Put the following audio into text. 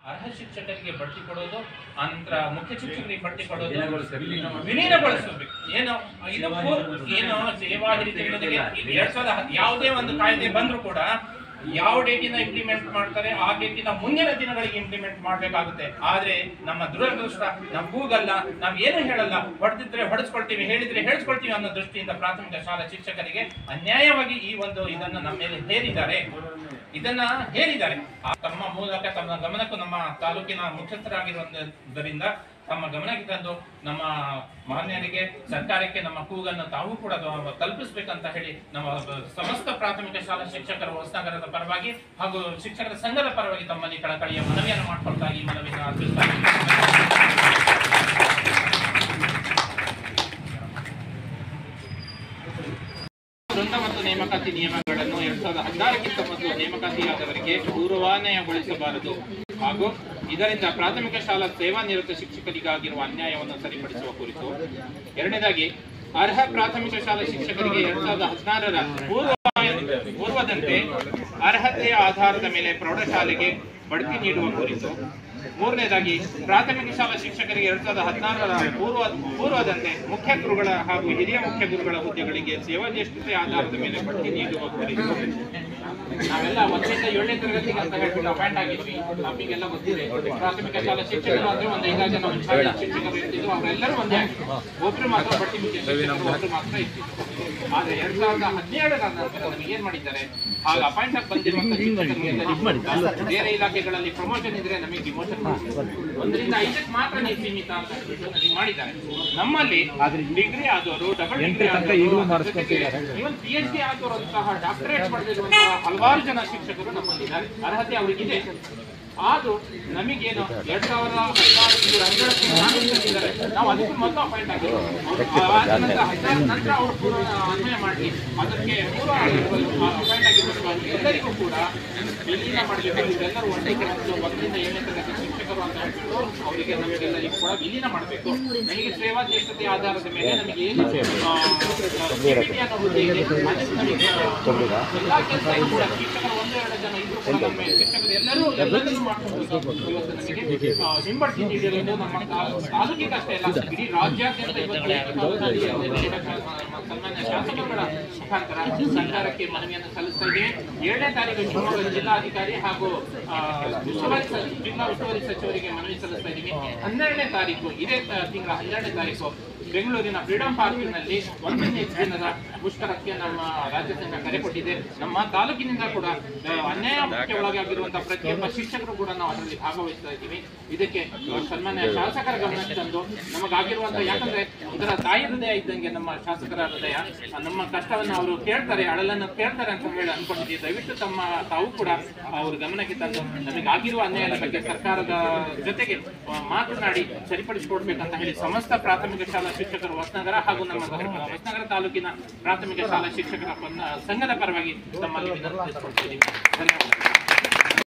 ಅರ್ಹ ಶಿಕ್ಷಕರಿಗೆ ಬಡ್ತಿ ಕೊಡೋದು, ಆನಂತರ ಮುಖ್ಯ ಶಿಕ್ಷಕರಿಗೆ ಬಡ್ತಿ ಕೊಡೋದು ವಿಲೀನಗೊಳಿಸಬೇಕು. ಏನು ಸೇವಾ ಹಿರಿತನಗಳಿಗೆ 2010 ಯಾವುದೇ ಒಂದು ಕಾಯ್ದೆ ಬಂದರೂ ಕೂಡ ಯಾವ ಡೇಟಿನ ಇಂಪ್ಲಿಮೆಂಟ್ ಮಾಡ್ತಾರೆ ಆ ಡೇಟಿನ ಮುಂದಿನ ದಿನಗಳಿಗೆ ಇಂಪ್ಲಿಮೆಂಟ್ ಮಾಡಬೇಕಾಗುತ್ತೆ. ಆದ್ರೆ ನಮ್ಮ ದುರದೃಷ್ಟ, ನಾವು ಕೂಗಲ್ಲ, ನಾವು ಏನು ಹೇಳಲ್ಲ, ಹೊಡೆದಿದ್ರೆ ಹೊಡೆಸ್ಕೊಳ್ತೀವಿ, ಹೇಳಿದ್ರೆ ಹೇಳಿಸ್ಕೊಳ್ತೀವಿ ಅನ್ನೋ ದೃಷ್ಟಿಯಿಂದ ಪ್ರಾಥಮಿಕ ಶಾಲಾ ಶಿಕ್ಷಕರಿಗೆ ಅನ್ಯಾಯವಾಗಿ ಇದನ್ನು ನಮ್ಮ ಮೇಲೆ ಹೇರಿದ್ದಾರೆ. ತಮ್ಮ ಮೂಲಕ ತಮ್ಮ ಗಮನಕ್ಕೂ ನಮ್ಮ ತಾಲೂಕಿನ ಮುಖ್ಯಸ್ಥರಾಗಿರುವುದರಿಂದ ತಮ್ಮ ಗಮನಕ್ಕೆ ತಂದು ನಮ್ಮ ಮಾನ್ಯರಿಗೆ, ಸರ್ಕಾರಕ್ಕೆ ನಮ್ಮ ಕೂಗನ್ನು ತಾವು ಕೂಡ ತಲುಪಿಸಬೇಕಂತ ಹೇಳಿ ನಮ್ಮ ಸಮಸ್ತ ಪ್ರಾಥಮಿಕ ಶಾಲಾ ಶಿಕ್ಷಕರ ಹೊಸನಗರದ ಪರವಾಗಿ ಹಾಗೂ ಶಿಕ್ಷಕರ ಸಂಘದ ಪರವಾಗಿ ತಮ್ಮಲ್ಲಿ ಕಳಕಳಿಯ ಮನವಿಯನ್ನು ಮಾಡಿಕೊಳ್ತಾ ಈ ಮನವಿಯನ್ನು ಅರ್ಪಿಸ್ತಾ ವೃಂದ ಮತ್ತು ನೇಮಕಾತಿ ನಿಯಮಗಳನ್ನು 2016ಕ್ಕಿಂತ ಮೊದಲು ನೇಮಕಾತಿಯಾದವರಿಗೆ ಪೂರ್ವಾನ್ವಯಗೊಳಿಸಬಾರದು ಹಾಗೂ ಇದರಿಂದ ಪ್ರಾಥಮಿಕ ಶಾಲಾ ಸೇವಾ ನಿರತ ಶಿಕ್ಷಕರಿಗಾಗಿರುವ ಅನ್ಯಾಯವನ್ನು ಸರಿಪಡಿಸುವ ಕುರಿತು. ಎರಡನೇದಾಗಿ, ಅರ್ಹ ಪ್ರಾಥಮಿಕ ಶಾಲಾ ಶಿಕ್ಷಕರಿಗೆ 2016ರ ಪೂರ್ವದಂತೆ ಅರ್ಹತೆಯ ಆಧಾರದ ಮೇಲೆ ಪ್ರೌಢಶಾಲೆಗೆ ಬಡ್ತಿ ನೀಡುವ ಕುರಿತು. ಮೂರನೇದಾಗಿ, ಪ್ರಾಥಮಿಕ ಶಾಲಾ ಶಿಕ್ಷಕರಿಗೆ 2016ರ ಪೂರ್ವದಂತೆ ಮುಖ್ಯ ಗುರುಗಳ ಹಾಗೂ ಹಿರಿಯ ಮುಖ್ಯ ಗುರುಗಳ ಹುದ್ದೆಗಳಿಗೆ ಸೇವಾಜ್ಯೇಷ್ಠತೆ ಆಧಾರದ ಮೇಲೆ ಬಡ್ತಿ ನೀಡುವ ಕುರಿತು. ನಾವೆಲ್ಲ 1ರಿಂದ 7ನೇ ತರಗತಿಗೆ ಅಂತ ಹೇಳ್ಬಿಟ್ಟು ಅಪಾಯಿಂಟ್ ಆಗಿದ್ವಿ. ನಮಗೆಲ್ಲ ಗೊತ್ತಿದೆ, ಪ್ರಾಥಮಿಕ ಶಾಲಾ ಶಿಕ್ಷಕರು ಅಂದ್ರೆ ಒಂದು 5 ಜನ ಶಿಕ್ಷಕರು ಇರ್ತಿದ್ರು, ಅವರೆಲ್ಲರೂ ಒಂದೇ ಆಗಿದ್ರು. ಒಬ್ರು ಮಾತ್ರ ಬಡ್ತಿ ಮುಖ್ಯ ಶಿಕ್ಷಕರು ಒಬ್ರು ಮಾತ್ರ ಇರ್ತಿದ್ರು. ಆದ್ರೆ 2017ರ ನಂತರ ನಮಗೆ ಏನ್ ಮಾಡಿದ್ದಾರೆ, ಆಗ ಅಪಾಯಿಂಟ್ ಆಗಿ ಬಂದಿರುವಂತಹ ಶಿಕ್ಷಕರಿಗೆ ಬೇರೆ ಇಲಾಖೆಗಳಲ್ಲಿ ಪ್ರಮೋಷನ್ ಇದ್ರೆ ನಮಗೆ ಡಿಮೋಷನ್ 1ರಿಂದ 5ಕ್ಕೆ ಮಾತ್ರ ನೀವು ಸೀಮಿತ ಅಂತ ನಮಗೆ ಮಾಡಿದ್ದಾರೆ. ನಮ್ಮಲ್ಲಿ ಡಿಗ್ರಿ ಆದವರು, ಡಬಲ್ ಡಿಗ್ರಿ ಇವನ್ PhD ಆದವರಂತಹ ಡಾಕ್ಟರೇಟ್ ಪಡೆದಿರುವಂತಹ ಹಲವಾರು ಜನ ಶಿಕ್ಷಕರು ನಮ್ಮಲ್ಲಿದ್ದಾರೆ. ಅರ್ಹತೆ ಅವರಿಗಿದೆ. ಆದ್ರೂ ನಮಗೇನು 2016 ನಾವು ಅದಕ್ಕೂ ಮೊದಲು ಅಪಾಯಿಂಟ್ ಆಗಿದ್ದೀವಿ. ನಂತರ ಅವರು ಪೂರ್ವ ಅನ್ವಯ ಮಾಡಿ ಅದಕ್ಕೆ ಪೂರ್ವ ಅಪಾಯಿಂಟ್ ಆಗಿರುವ ಎಲ್ಲರಿಗೂ ಕೂಡ ವಿಲೀನ ಮಾಡಬೇಕು. ಇವರೆಲ್ಲರೂ ಒಂದೇ ಕಡೆ 1ರಿಂದ 7ನೇ ತರಗತಿ ಶಿಕ್ಷಕರು ಅಂತ ಹೇಳ್ಬಿಟ್ಟು ಅವರಿಗೆ ನಮಗೆಲ್ಲರಿಗೂ ಕೂಡ ವಿಲೀನ ಮಾಡಬೇಕು. ನಮಗೆ ಸೇವಾ ಜ್ಯೇಷ್ಠತೆ ಆಧಾರದ ಮೇಲೆ ನಮಗೆ ಏನು ಅನ್ನೋ ಹುದ್ದೆ ಇದೆ, ಅದಕ್ಕೆ ನಮಗೆ ಎಲ್ಲಾ ಕೆಲಸ ಕೂಡ ಶಿಕ್ಷಕರು 1-2 ಜನ ಇದ್ರು ಕೂಡ ನಮ್ಮ ಶಿಕ್ಷಕರು ಎಲ್ಲರೂ ಮಾಡ್ಕೊಂಡು ಹಿಂಬಡ್ತಿ ನೀಡಿರುವುದು ನಮ್ಮ ತಾಲೂಕಿಗೆ ಅಷ್ಟೇ ಅಲ್ಲ, ಇಡೀ ರಾಜ್ಯಾದ್ಯಂತ ಸನ್ಮಾನ್ಯ ಶಾಸಕರುಗಳ ಮುಖಾಂತರ ಸರ್ಕಾರಕ್ಕೆ ಮನವಿಯನ್ನು ಸಲ್ಲಿಸ್ತಾ ಇದ್ದೇವೆ. 7ನೇ ತಾರೀಕು ಶಿವಮೊಗ್ಗ ಜಿಲ್ಲಾಧಿಕಾರಿ ಹಾಗೂ ಜಿಲ್ಲಾ ಉಸ್ತುವಾರಿ ಸಚಿವರಿಗೆ ಮನವಿ ಸಲ್ಲಿಸ್ತಾ ಇದ್ದೀವಿ. 12ನೇ ತಾರೀಕು ಇದೇ ತಿಂಗಳ 12ನೇ ತಾರೀಕು ಬೆಂಗಳೂರಿನ ಫ್ರೀಡಂ ಪಾರ್ಕಿನಲ್ಲಿ 1ನೇ ದಿನದ ಮುಷ್ಕರಕ್ಕೆ ನಮ್ಮ ರಾಜ್ಯ ಸಂಘ ಕರೆ ಕೊಟ್ಟಿದೆ. ನಮ್ಮ ತಾಲೂಕಿನಿಂದ ಕೂಡ ಅನ್ಯಾಯಕ್ಕೆ ಒಳಗಾಗಿರುವಂತಹ ಪ್ರತಿಯೊಬ್ಬ ಶಿಕ್ಷಕರು ಕೂಡ ನಾವು ಅದರಲ್ಲಿ ಭಾಗವಹಿಸ್ತಾ ಇದ್ದೀವಿ. ಇದಕ್ಕೆ ಸನ್ಮಾನ್ಯ ಶಾಸಕರ ಗಮನಕ್ಕೆ ತಂದು ನಮಗಾಗಿರುವಂತಹ, ಯಾಕಂದ್ರೆ ಇದರ ತಾಯಿ ಹೃದಯ ಇದ್ದಂಗೆ ನಮ್ಮ ಶಾಸಕರ ಹೃದಯ, ನಮ್ಮ ಕಷ್ಟವನ್ನು ಅವರು ಕೇಳ್ತಾರೆ, ಅಳಲನ್ನು ಕೇಳ್ತಾರೆ ಅಂತ ಹೇಳಿ ಅನ್ಕೊಂಡಿದ್ದೀವಿ. ದಯವಿಟ್ಟು ತಾವು ಕೂಡ ಅವ್ರ ಗಮನಕ್ಕೆ ತಂದು ನಮಗಾಗಿರುವ ಅನ್ಯಾಯದ ಬಗ್ಗೆ ಸರ್ಕಾರದ ಜೊತೆಗೆ ಮಾತನಾಡಿ ಸರಿಪಡಿಸಿಕೊಡ್ಬೇಕಂತ ಹೇಳಿ ಸಮಸ್ತ ಪ್ರಾಥಮಿಕ ಶಾಲಾ ಶಿಕ್ಷಕರು ಹೊಸನಗರ ಹಾಗೂ ನಮ್ಮ ಹೊಸನಗರ ತಾಲೂಕಿನ ಪ್ರಾಥಮಿಕ ಶಾಲಾ ಶಿಕ್ಷಕರ ಸಂಘದ ಪರವಾಗಿ ತಮ್ಮಲ್ಲಿ ವಿನಂತಿಸಿಕೊಳ್ತಿದ್ದೀವಿ. ಧನ್ಯವಾದ.